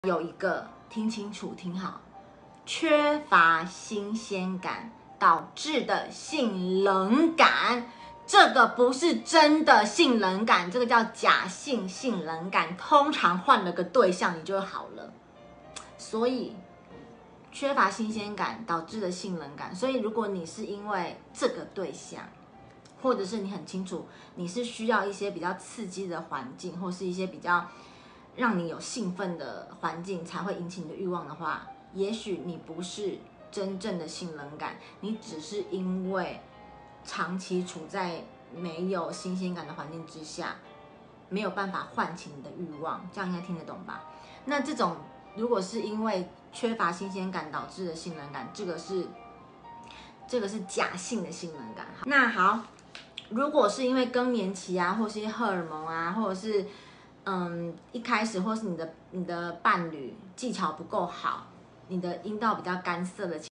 有一个听清楚听好，缺乏新鲜感导致的性冷感，这个不是真的性冷感，这个叫假性性冷感，通常换了个对象你就好了。所以缺乏新鲜感导致的性冷感，所以如果你是因为这个对象，或者是你很清楚你是需要一些比较刺激的环境，或是一些比较让你有兴奋的环境才会引起你的欲望的话，也许你不是真正的性冷感，你只是因为长期处在没有新鲜感的环境之下，没有办法唤起你的欲望，这样应该听得懂吧？那这种如果是因为缺乏新鲜感导致的性冷感，这个是假性的性冷感。那好，如果是因为更年期啊，或是一些荷尔蒙啊，或者是一开始或是你的伴侣技巧不够好，你的阴道比较干涩的情